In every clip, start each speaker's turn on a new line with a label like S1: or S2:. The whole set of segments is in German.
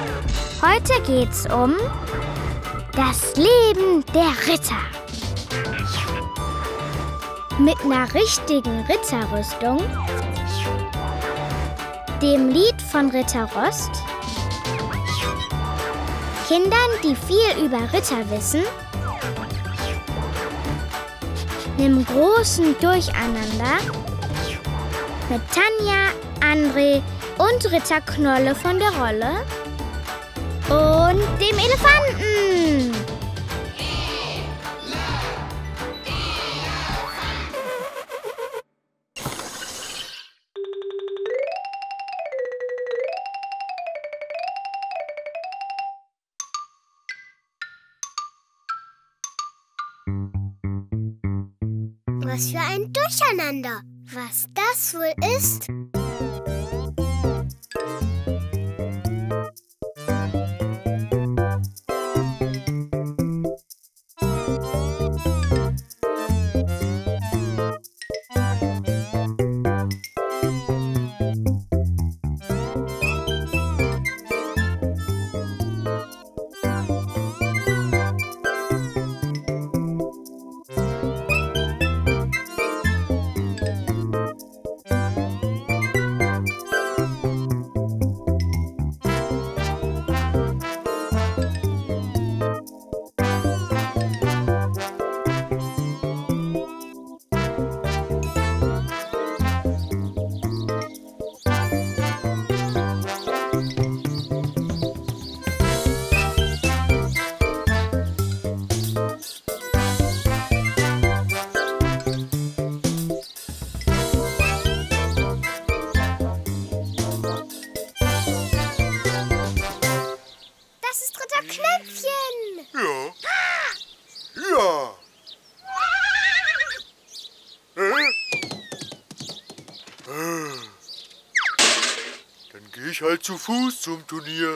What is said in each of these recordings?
S1: Heute geht's um das Leben der Ritter. Mit einer richtigen Ritterrüstung, dem Lied von Ritter Rost, Kindern, die viel über Ritter wissen, einem großen Durcheinander mit Tanja, André und Ritter Knolle von der Rolle und dem Elefanten.
S2: Was für ein Durcheinander. Was das wohl ist?
S3: Halt zu Fuß zum Turnier.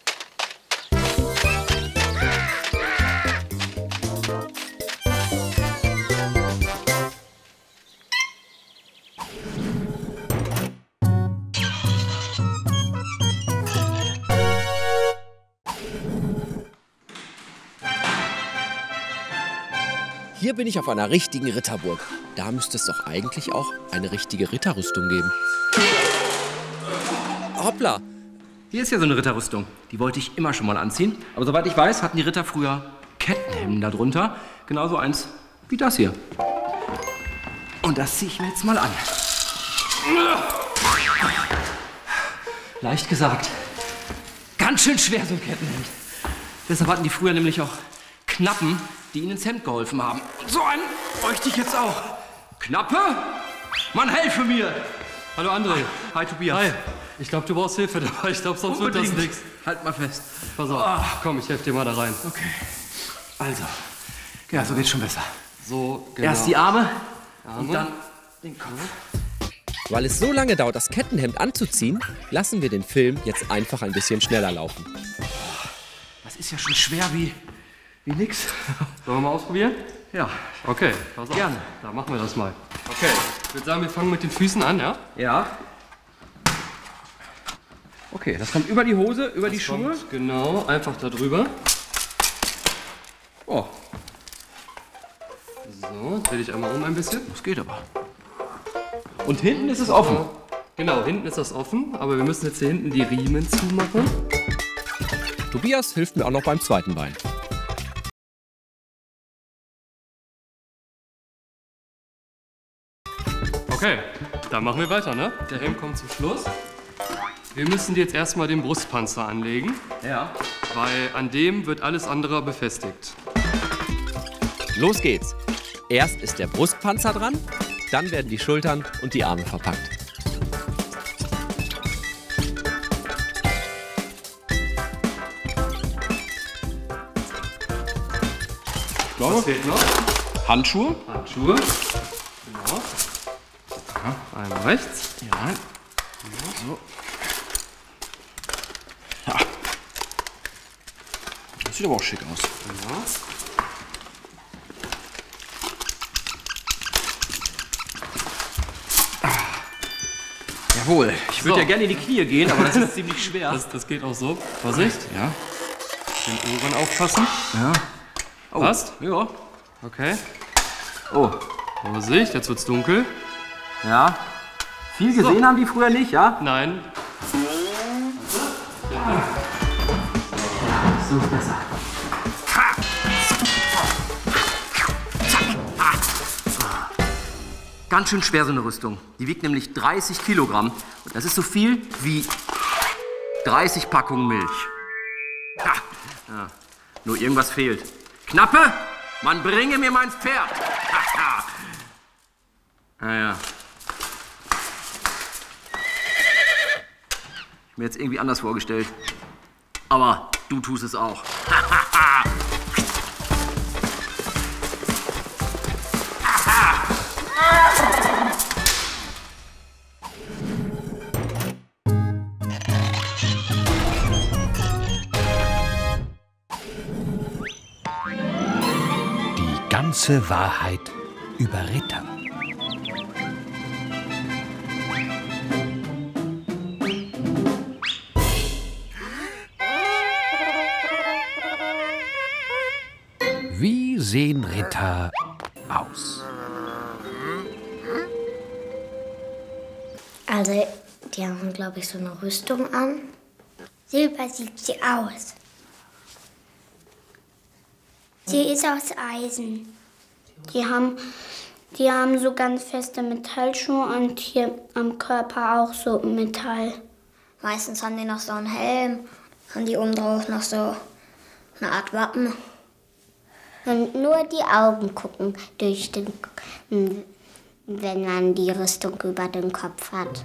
S4: Hier bin ich auf einer richtigen Ritterburg. Da müsste es doch eigentlich auch eine richtige Ritterrüstung geben. Hoppla!
S5: Hier ist ja so eine Ritterrüstung. Die wollte ich immer schon mal anziehen. Aber soweit ich weiß, hatten die Ritter früher Kettenhemden darunter. Genauso eins wie das hier. Und das ziehe ich mir jetzt mal an. Leicht gesagt. Ganz schön schwer, so ein Kettenhemd. Deshalb hatten die früher nämlich auch Knappen, die ihnen ins Hemd geholfen haben. Und so einen bräuchte ich jetzt auch. Knappe? Mann, helfe mir!
S6: Hallo André.
S5: Hi Tobias.
S6: Hi. Ich glaube, du brauchst Hilfe dabei. Ich glaube, sonst wird das nichts.
S5: Halt mal fest.
S6: Pass auf. Komm, ich helfe dir mal da rein.
S5: Okay. Also. Ja, so geht's schon besser.
S6: So, genau.
S5: Erst die Arme und dann den Kopf.
S4: Weil es so lange dauert, das Kettenhemd anzuziehen, lassen wir den Film jetzt einfach ein bisschen schneller laufen.
S5: Das ist ja schon schwer wie nix.
S6: Sollen wir mal ausprobieren?
S5: Ja.
S6: Okay, pass auf.
S5: Gerne.
S6: Da machen wir das mal. Okay, ich würde sagen, wir fangen mit den Füßen an, ja?
S5: Ja. Okay, das kommt über die Hose, über die Schuhe.
S6: Genau, einfach da drüber.
S5: Oh.
S6: So, dreh dich einmal um ein bisschen.
S5: Das geht aber. Und hinten ist es offen.
S6: Genau, hinten ist das offen, aber wir müssen jetzt hier hinten die Riemen zumachen.
S4: Tobias hilft mir auch noch beim zweiten Bein.
S6: Okay, dann machen wir weiter, ne? Der Helm kommt zum Schluss. Wir müssen jetzt erstmal den Brustpanzer anlegen.
S5: Ja.
S6: Weil an dem wird alles andere befestigt.
S4: Los geht's. Erst ist der Brustpanzer dran, dann werden die Schultern und die Arme verpackt.
S6: Was fehlt noch?
S5: Handschuhe.
S6: Handschuhe. Genau. Aha, einmal rechts.
S5: Ja. So. Ja. Das sieht aber auch schick aus.
S6: Ja.
S5: Jawohl. Ich würde
S6: So.
S5: ja gerne in die Knie gehen, aber das ist ziemlich schwer.
S6: Das geht auch so. Vorsicht.
S5: Ja.
S6: Den Ohren aufpassen.
S5: Ja. Oh.
S6: Passt?
S5: Ja.
S6: Okay.
S5: Oh.
S6: Vorsicht, jetzt wird's dunkel.
S5: Ja. Viel gesehen haben die früher nicht, ja?
S6: Nein.
S5: So ist besser. Ganz schön schwer, so eine Rüstung. Die wiegt nämlich 30 Kilogramm. Und das ist so viel wie 30 Packungen Milch. Ha. Ja. Nur irgendwas fehlt. Knappe, man bringe mir mein Pferd. Naja. Ich mir jetzt irgendwie anders vorgestellt. Aber du tust es auch.
S7: Die ganze Wahrheit über Ritter. Wie sehen Ritter aus?
S2: Also, die haben, glaube ich, so eine Rüstung an. Silber sieht sie aus. Sie ist aus Eisen. Die haben so ganz feste Metallschuhe und hier am Körper auch so Metall. Meistens haben die noch so einen Helm, haben die oben drauf noch so eine Art Wappen. Und nur die Augen gucken durch den, wenn man die Rüstung über den Kopf hat.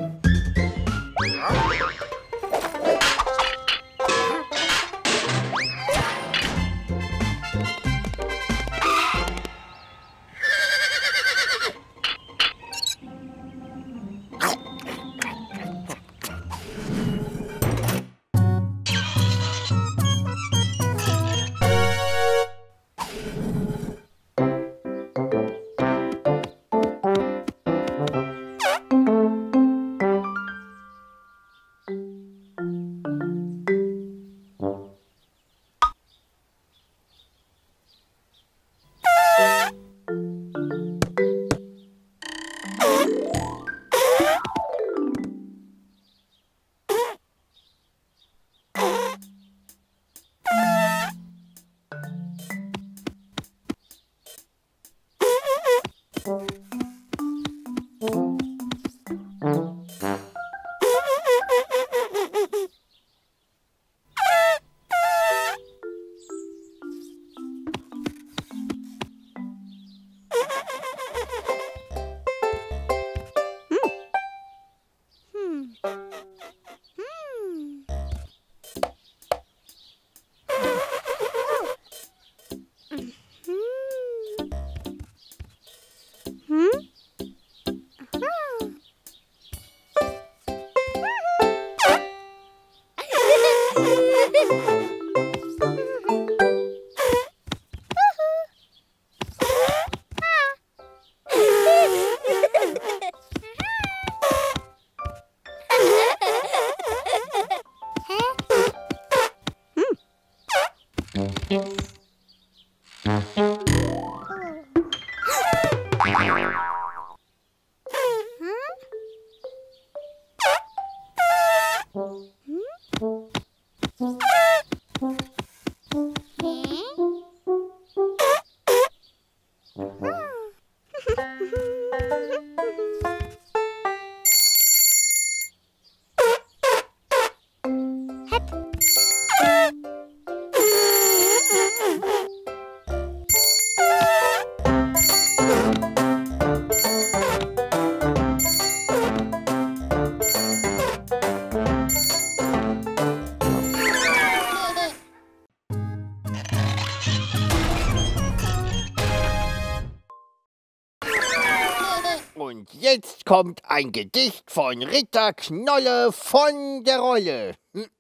S8: Und jetzt kommt ein Gedicht von Ritter Knolle von der Rolle.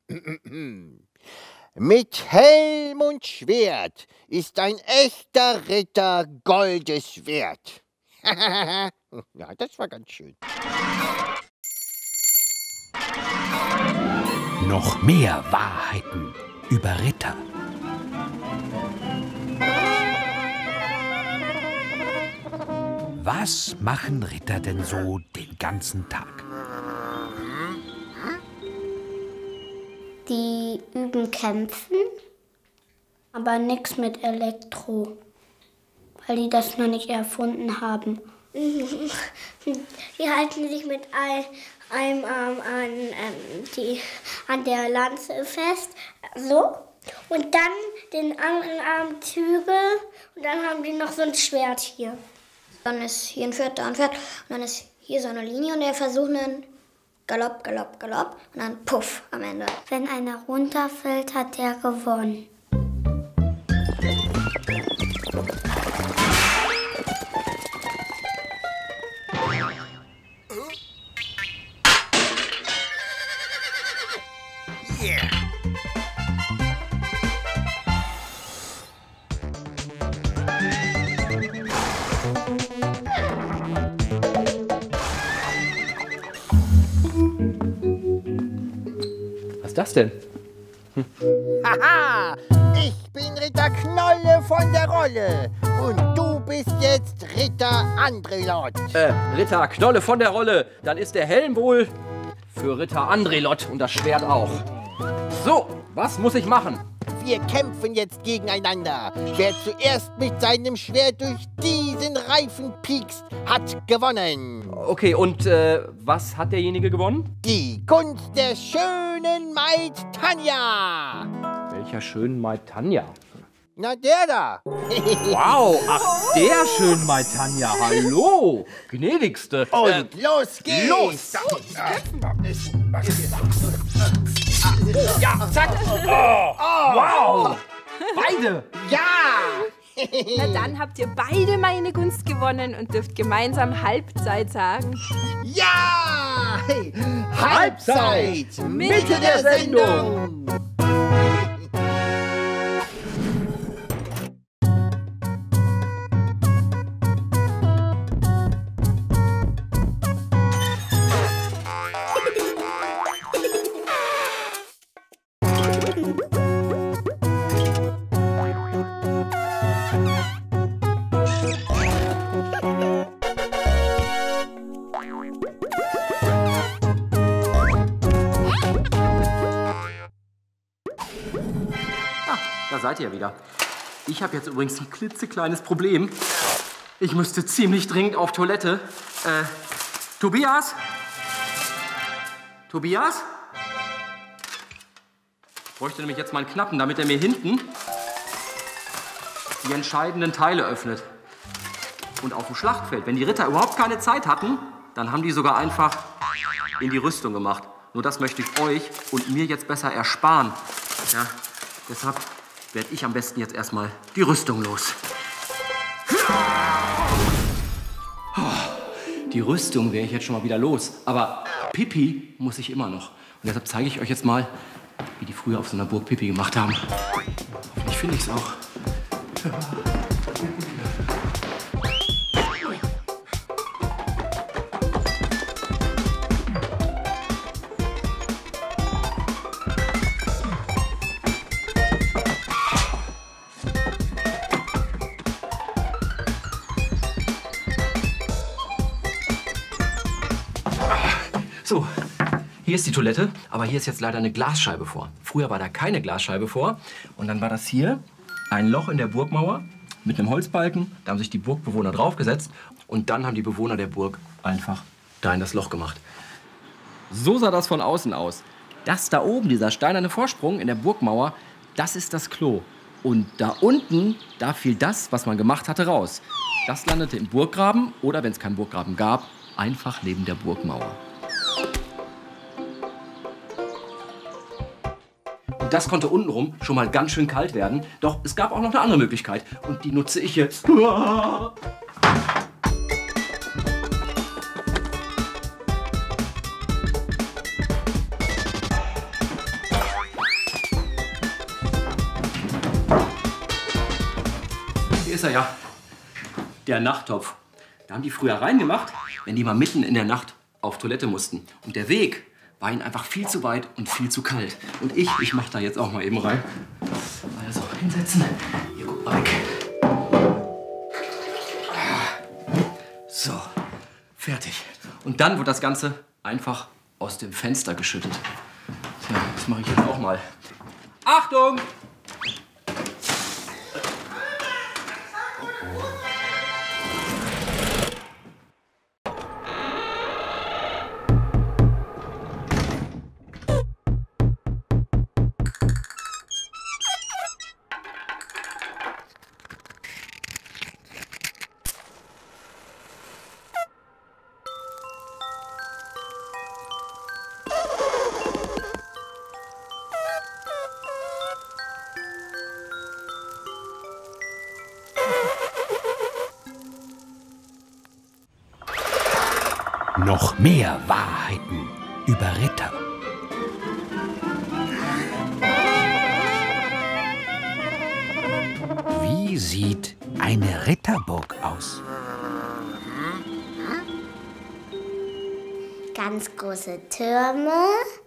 S8: Mit Helm und Schwert ist ein echter Ritter Goldes wert. Ja, das war ganz schön.
S7: noch mehr Wahrheiten über Ritter. Was machen Ritter denn so den ganzen Tag?
S2: Die üben Kämpfen, aber nichts mit Elektro, weil die das noch nicht erfunden haben. Die halten sich mit einem Arm an der Lanze fest, so, und dann den anderen Arm Zügel und dann haben die noch so ein Schwert hier. Dann ist hier ein Pferd, da ein Pferd und dann ist hier so eine Linie und der versucht einen Galopp, Galopp, Galopp und dann Puff am Ende. Wenn einer runterfällt, hat der gewonnen.
S5: Was ist das denn?
S8: Haha, ich bin Ritter Knolle von der Rolle. Und du bist jetzt Ritter Andrelot.
S5: Ritter Knolle von der Rolle. Dann ist der Helm wohl für Ritter Andrelot und das Schwert auch. So, was muss ich machen?
S8: Wir kämpfen jetzt gegeneinander. Wer zuerst mit seinem Schwert durch diesen Reifen piekst, hat gewonnen.
S5: Okay, und was hat derjenige gewonnen?
S8: Die Gunst der schönen Maid Tanja.
S5: Welcher schönen Maid Tanja?
S8: Na, der da.
S5: Wow, ach, der schönen Maid Tanja. Hallo, gnädigste.
S8: Und los geht's.
S5: Los. Ja, zack. Wow, beide.
S8: Ja.
S9: Na dann habt ihr beide meine Gunst gewonnen und dürft gemeinsam Halbzeit sagen.
S8: Ja. Halbzeit. Mitte der Sendung.
S5: Da seid ihr wieder. Ich habe jetzt übrigens ein klitzekleines Problem. Ich müsste ziemlich dringend auf Toilette. Tobias? Tobias? Ich bräuchte nämlich jetzt mal einen Knappen, damit er mir hinten die entscheidenden Teile öffnet. Und auf dem Schlachtfeld, wenn die Ritter überhaupt keine Zeit hatten, dann haben die sogar einfach in die Rüstung gemacht. Nur das möchte ich euch und mir jetzt besser ersparen. Ja, deshalb werde ich am besten jetzt erstmal die Rüstung los. Die Rüstung wäre ich jetzt schon mal wieder los. Aber Pipi muss ich immer noch. Und deshalb zeige ich euch jetzt mal, wie die früher auf so einer Burg Pipi gemacht haben. Hoffentlich finde ich es auch. So, hier ist die Toilette, aber hier ist jetzt leider eine Glasscheibe vor. Früher war da keine Glasscheibe vor und dann war das hier ein Loch in der Burgmauer mit einem Holzbalken. Da haben sich die Burgbewohner draufgesetzt und dann haben die Bewohner der Burg einfach da in das Loch gemacht. So sah das von außen aus. Das da oben, dieser steinerne Vorsprung in der Burgmauer, das ist das Klo. Und da unten, da fiel das, was man gemacht hatte, raus. Das landete im Burggraben oder, wenn es keinen Burggraben gab, einfach neben der Burgmauer. Und das konnte untenrum schon mal ganz schön kalt werden. Doch es gab auch noch eine andere Möglichkeit. Und die nutze ich jetzt. Hier ist er ja. Der Nachttopf. Da haben die früher reingemacht, wenn die mal mitten in der Nacht auf Toilette mussten. Und der Weg war ihnen einfach viel zu weit und viel zu kalt. Und ich mach da jetzt auch mal eben rein. Also, hinsetzen. Hier, guck mal weg. So, fertig. Und dann wird das Ganze einfach aus dem Fenster geschüttet. Tja, das mache ich jetzt auch mal. Achtung!
S7: Noch mehr Wahrheiten über Ritter. Wie sieht eine Ritterburg aus?
S2: Ganz große Türme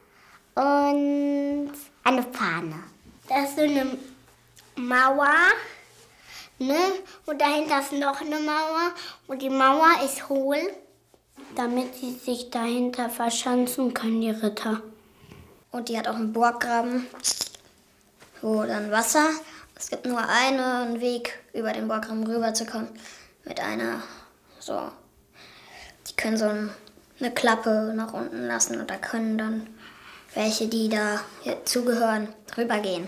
S2: und eine Fahne. Das ist so eine Mauer, ne? Und dahinter ist noch eine Mauer und die Mauer ist hohl, damit sie sich dahinter verschanzen können, die Ritter. Und die hat auch einen Burggraben, wo dann Wasser. Es gibt nur einen Weg, über den Burggraben rüberzukommen. Mit einer, so, die können so eine Klappe nach unten lassen und da können dann welche, die da zugehören, rübergehen.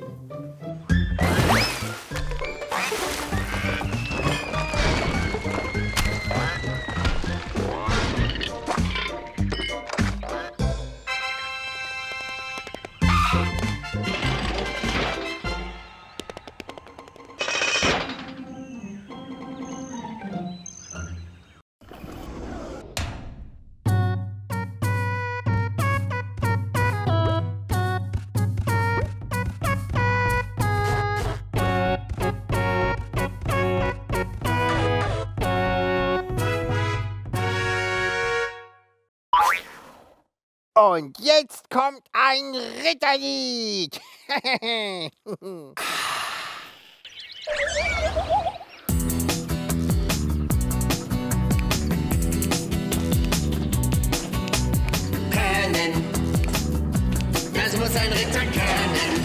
S8: Und jetzt kommt ein Ritterlied.
S10: Können, das muss ein Ritter können.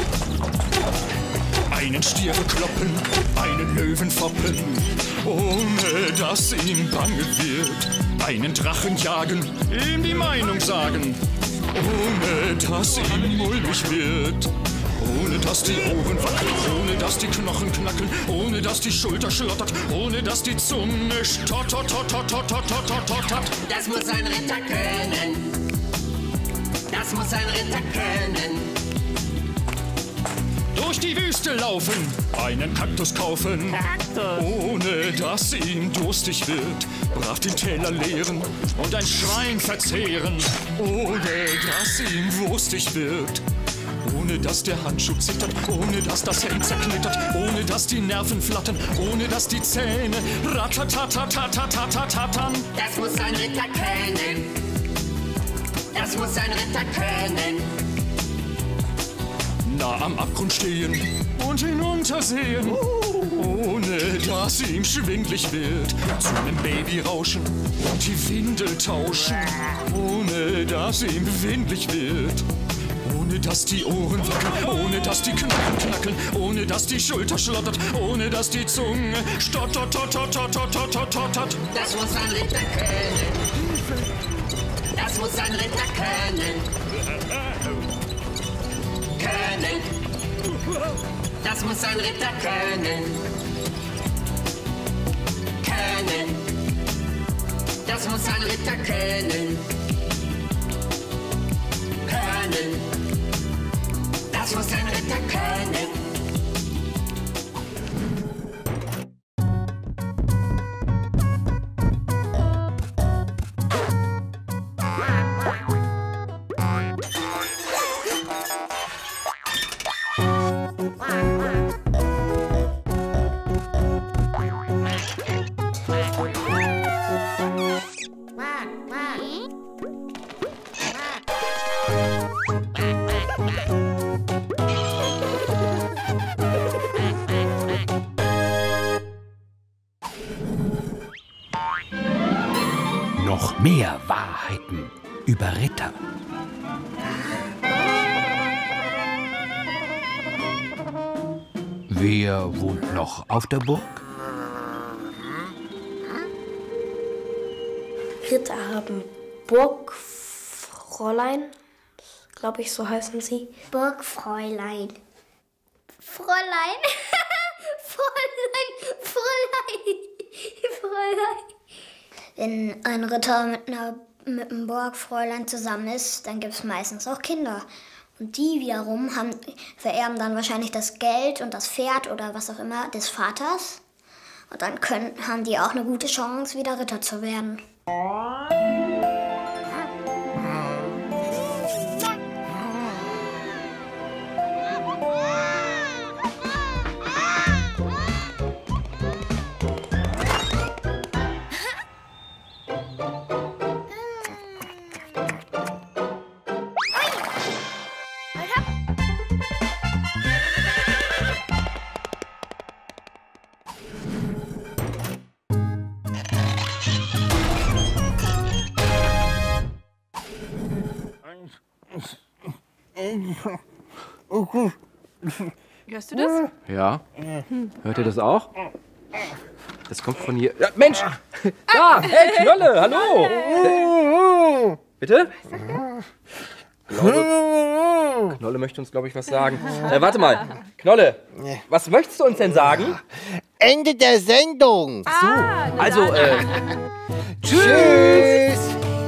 S11: Einen Stier bekloppen, einen Löwen foppen, ohne dass ihm bange wird. Einen Drachen jagen, ihm die Meinung sagen, ohne dass ihm mulmig wird. Ohne dass die Ohren wackeln, ohne dass die Knochen knackeln, ohne dass die Schulter schlottert, ohne dass die Zunge stottert.
S10: Das muss ein Ritter können. Das muss ein Ritter können.
S11: Durch die Wüste laufen, einen Kaktus kaufen, ohne dass ihm durstig wird. Brav den Teller leeren und ein Schwein verzehren, ohne dass ihm wurstig wird. Ohne dass der Handschuh zittert, ohne dass das Hemd zerknittert, ohne dass die Nerven flattern, ohne dass die Zähne ratatatatatatatatatatern.
S10: Das muss ein Ritter können. Das muss ein Ritter können.
S11: Nah am Abgrund stehen und hinuntersehen, ohne dass ihm schwindlig wird. Zu einem Baby rauschen und die Windel tauschen, ohne dass ihm windlig wird. Ohne dass die Ohren wackeln, ohne dass die Knochen knackeln, ohne dass die Schulter schlottert, ohne dass die Zunge stottert.
S10: Das muss ein Ritter können. Das muss ein Ritter können. Können. Das muss ein Ritter können. Können. Das muss ein Ritter können. Können. Das muss ein Ritter können.
S7: Mehr Wahrheiten über Ritter. Wer wohnt noch auf der Burg?
S12: Ritter haben Burgfräulein, glaube ich, so heißen sie.
S2: Burgfräulein. Fräulein. Fräulein. Wenn ein Ritter mit einem Burgfräulein zusammen ist, dann gibt es meistens auch Kinder. Und die wiederum vererben dann wahrscheinlich das Geld und das Pferd oder was auch immer des Vaters. Und dann haben die auch eine gute Chance, wieder Ritter zu werden.
S9: Hörst du das?
S5: Ja. Hört ihr das auch? Das kommt von hier. Ja, Mensch! Da! Hey, Knolle! Hallo! Bitte? Knolle möchte uns, glaube ich, was sagen. Warte mal. Knolle, was möchtest du uns denn sagen?
S8: Ende der Sendung.
S5: Ach so. Also,
S8: tschüss.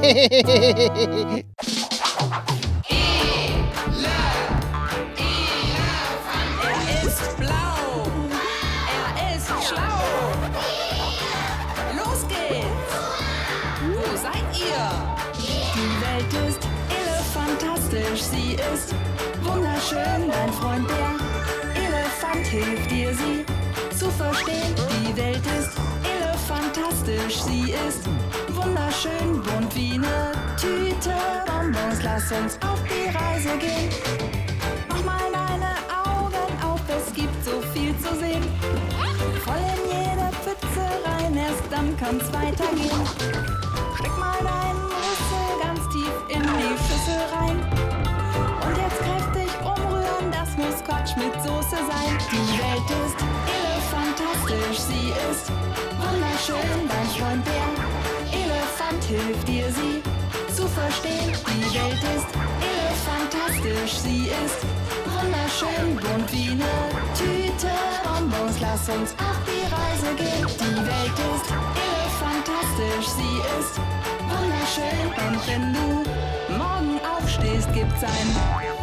S13: Sie ist wunderschön, dein Freund der Elefant hilft dir, sie zu verstehen. Die Welt ist elefantastisch, sie ist wunderschön, bunt wie eine Tüte Bonbons. Lass uns auf die Reise gehen. Mach mal deine Augen auf, es gibt so viel zu sehen. Voll in jede Pfütze rein, erst dann kann's weitergehen. Steck mal deinen Rüssel ganz tief in die Schüssel rein. Und jetzt kräftig umrühren, das muss Quatsch mit Soße sein. Die Welt ist elefantastisch, sie ist wunderschön. Dein Freund der Elefant hilft dir, sie zu verstehen. Die Welt ist elefantastisch, sie ist wunderschön, bunt wie eine Tüte Bonbons. Lass uns auf die Reise gehen. Die Welt ist elefantastisch, sie ist wunderschön. Und wenn du morgen aufstehst, gibt's ein